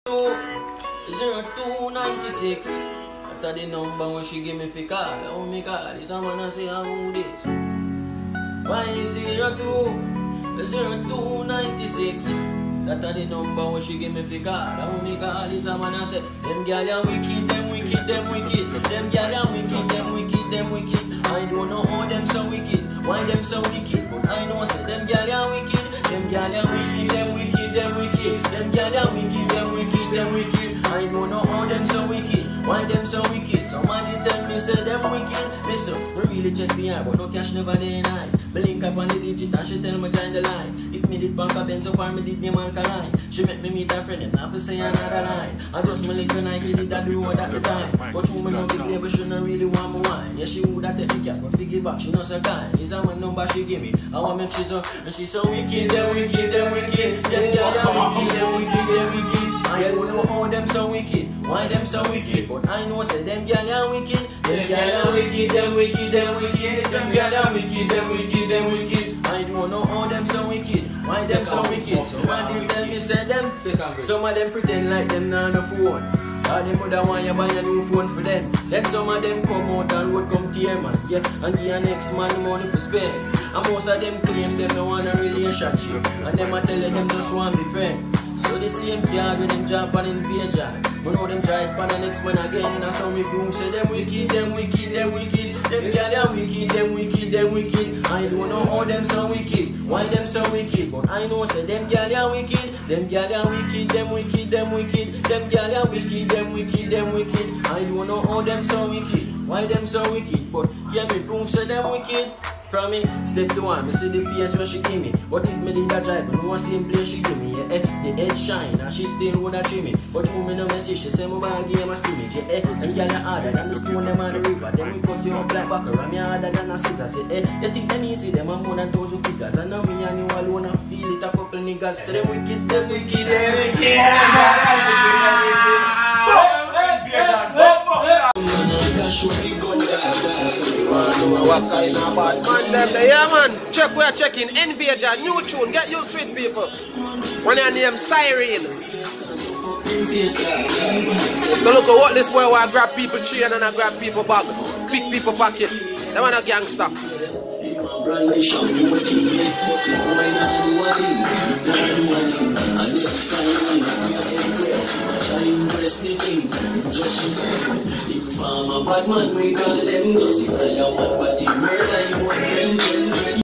0296. That's the number when she give me for call. How me call? Is a man I say how this? 502-0296. That's the number when she give me for call. How me call? Is a man I say them gyal are wicked, them wicked, them wicked. Them gyal are wicked, them wicked, them wicked. I don't know how them so wicked, why them so wicked, but I know say them gyal are wicked. Them gyal are wicked, them wicked, them wicked. Them gyal are wicked, them wicked, them wicked. I don't know how them so wicked, why them so wicked. Somebody tell me say them wicked. Listen, we really check me out, but no cash never day night. Me link up on the digit and she tell me join the line. If me did bank a Benz so far me did name alkaline. She make me meet a friend and have to say another line. I just me link when I get it that do what at the time. But you me know big label she no really want me wine. Yeah she would have take me cash but fi give back she no so kind. Is a man number she give me. I want make she so and she so wicked, them wicked, them wicked. Them girls are wicked, them wicked, them wicked. I don't know how them so wicked, why them so wicked, but I know say them gyal are wicked. Them gyal are wicked, them wicked, them wicked. Them gyal are wicked, them wicked, them wicked. I don't know how them so wicked, why them so wicked. Somebody tell me say them. Some of them pretend like them not on a phone. All them woulda want you buy a new phone for them. Then some of them come out and road come tear man, yeah, and give a next man money for spend. And most of them claim them no want a relationship, and them a tell them just want be friend. So the same card when them jump on Nvasion. We know them try it for the next man again. And so we boom say them wicked, them wicked, them wicked. Them gyal are wicked, them wicked, them wicked. I don't know how them so wicked, why them so wicked, but I know say them gyal are wicked. Them gyal are wicked, them wicked, them wicked. Them gyal are wicked, them wicked, them wicked. I don't know how them so wicked, why them so wicked, but yeah me boom say them wicked. From me, step to one, me see the face when she give me. But if me did that drive, me know same place she give me. Yeah, the head shine, and she still would have trim me. But you me no message, she say my ball game a scrimmage. Yeah, them gyal are harder than the stone them on the river. Them we cut you up like backer, and me harder than a scissors. Yeah, you think them easy, them are more than 1,000 figures. And now me and you alone, I feel it a couple niggas. So them wicked, them wicked, them wicked. What kind of bad man them there? Yeah man, check we are checking Nvasion, new tune, get used to it people. When your name Siren. So look at what this boy want, grab people chain and I grab people bag, pick people pocket. They want a gangster. I'm a bad man, we call them Justify your one